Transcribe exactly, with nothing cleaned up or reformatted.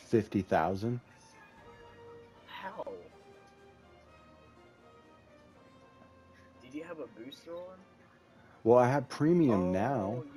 fifty thousand. How? Did you have a booster on? Well, I have premium Oh, now.